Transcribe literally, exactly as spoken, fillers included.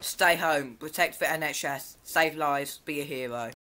Stay home, protect the N H S, save lives, be a hero.